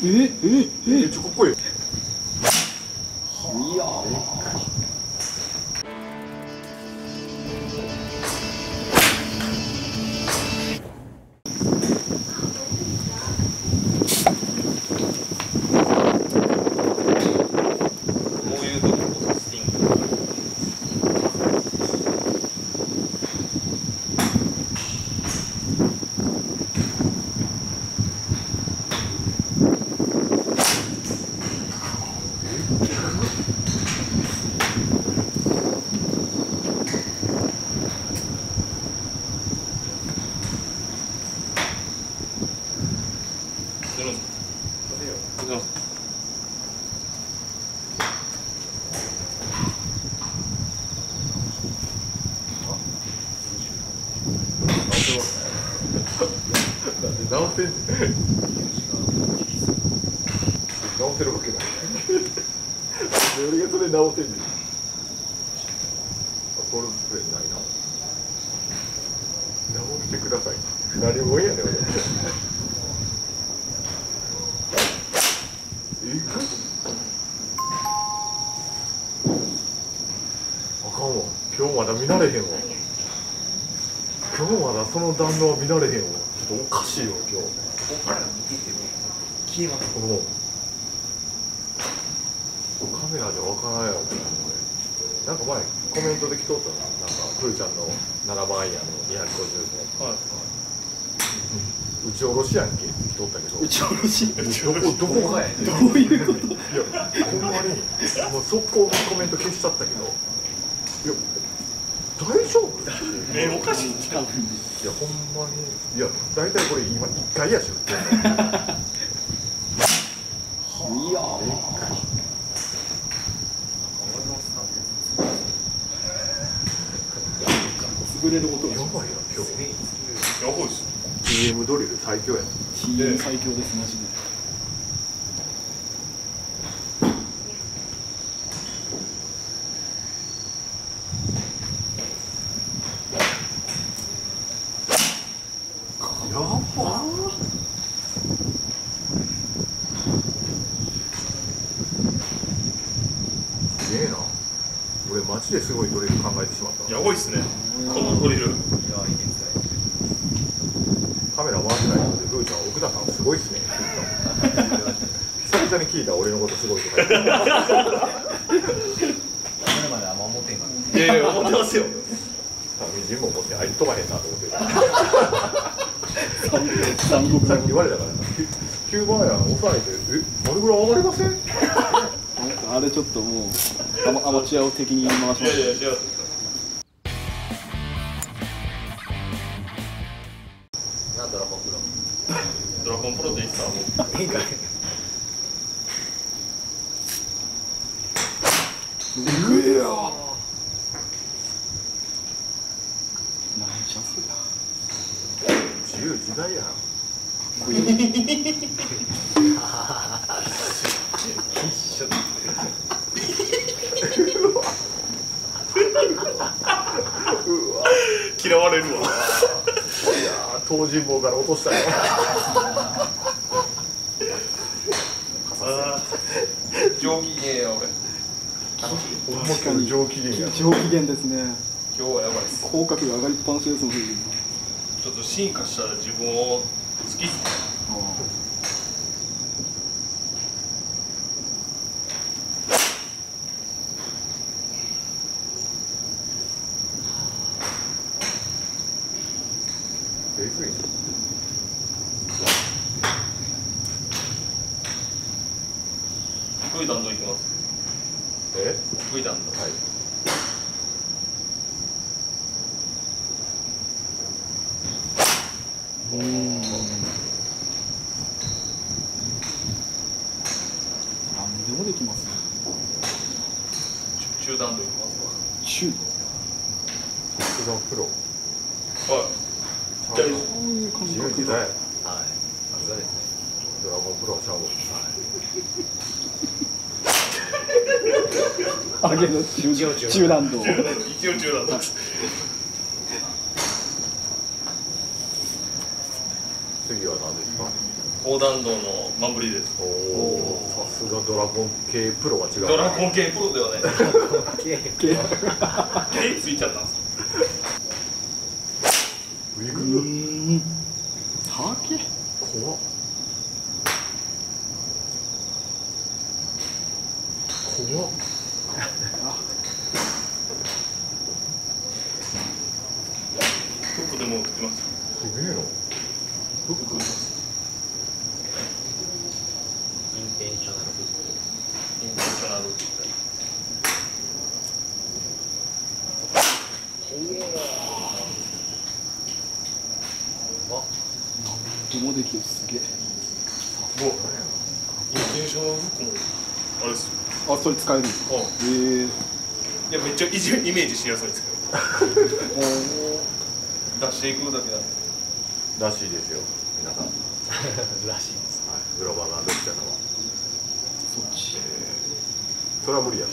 めっちゃかっこいい。いや直せんねん。直せるわけない。俺がそれ直せんねん。ゴルフプレーないな。直してください。何もやねん俺。あかんわ。今日まだ見られへんわ。今日まだその弾道は見られへんわ。ちょっとおかしいよ今日。ここから見てても消えます。カメラじゃわからないやろこれ。なんか前コメントで来とったな。なんかプーちゃんの7番アイアンの250で。はいはい。打ち下ろしやんけって来とったけど。打ち下ろし？どこがやねん。どういうこと？いやほんまにもう速攻のコメント消しちゃったけど。いや大丈夫？おかしいんちゃう？いやほんまにいや大体これ今1回やし。いや。潰れる音がやばいな今日。やばいっす。TM ドリル最強や。TM 最強ですマジで。やばー。すげえな。俺マジですごいドリル考えてしまった。やばいっすね。このドリル。いやカメラ回ってないので、ルーちゃん奥田さんすごいっすね。久々に聞いた俺のことすごいとか言って。これまであんま思ってんかな。いやいや思ってますよ。みじんも思ってあいつ飛ばへんなと思って。さっき言われたからな。9番や抑えてあれぐらい上がりません？あれちょっともうアマチュアを敵に回しました。いやいや違う。ドラゴンプロ。ドラゴンプロでいいっすか？いいかい。うえや。なんちゃそりゃ。自由自在やん。嫌われるわ。いや東尋坊から落としたよ。上機嫌や俺。確かに上機嫌や。上機嫌ですね。今日はやばいです。口角が上がりっぱなしですもんね。ちょっと進化した自分を好きっすね。低い弾道いきます。低い弾道。はい。何でもできます。中弾道いきますわ。中。さすがプロ。はい。自由自在。はい。さすがですね。ドラゴンプロはちゃう。はい。上げの中弾道。一応中弾道。次は何ですか？ 高弾道のマンブリです。 おお、さすがドラゴン系プロは違う。 ドラゴン系プロではない。K ついちゃったんですよ。 ウィグはけ怖っ。怖っ。 フックでも売ってます。 すげえの。 フック売ってます。 インテンショナルフック。 インテンショナルフック。 なんでもできる、すげえ。 もうインテンショナルフックもあれですよ。 あ、それ使えるんですか。 いや、めっちゃイメージしやすいですけど。出していくだけなんで。 らしいですよ、皆さん。 らしいです。 はい、裏花どっちかのは。 そっち。 それは無理や。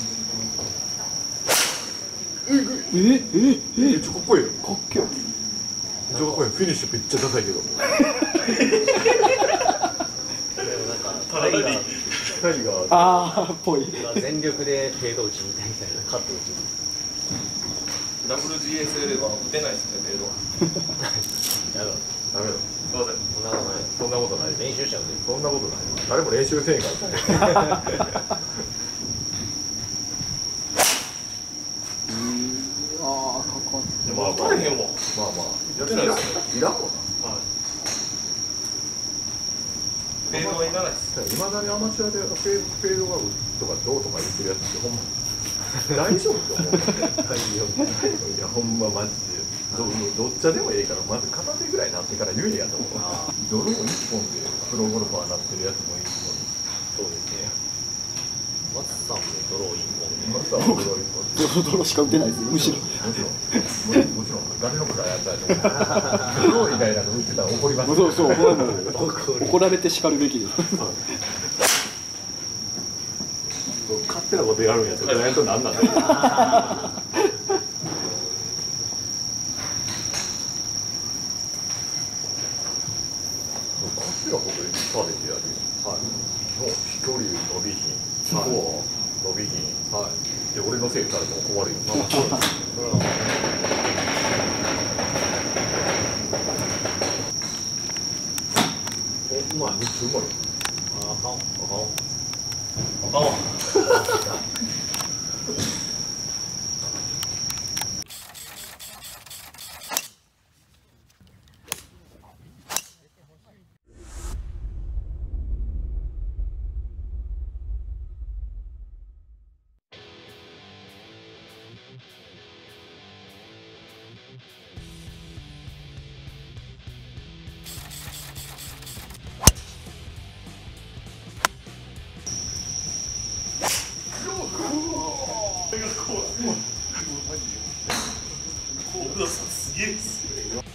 めっちゃかっこいいよ。 かっけえ。 めっちゃかっこいい。フィニッシュめっちゃダサいけど。 でもなんかただにタイガー。 ああ、っぽい。 全力でフェード打ちみたいなカット打ち。 WGSL は打てないですね、フェード。 やろう。 ダメだ。 すいません。 そんなことない。 そんなことない。 練習しちゃうで。 そんなことない。誰も練習せんから。 ああ、かかん。 でも打たれへんわ。 まあまあ、 打てないですね。 いらんもんな。 はい。フェードはいらないです。 いまだにアマチュアでフェードがとかどうとか言ってるやつってほんま大丈夫と思う。いやほんまマジでどっちでもええからまず片手ぐらいなってから言えやと思う。ドロー1本でプロゴルファーになってるやつもいるのに。 そうですね。松さんもドロー1本で。 まさドロー1本ドロドロしか打てないですよ、むしろ。 もちろん誰のくらいやったらと思う。ドロー以外なの打ってたら怒ります。 そうそう、これはもう怒られて叱るべきです。 勝手なことやるんやったらやとなんなんだよ。勝手なこと食べてやる。はい。の飛距離伸びひん。スコア伸びひん。はい。で俺のせいされても困るよ。うまい。めっちゃうまい。 あかん。 あかんわ。奥田さんすげえっすね。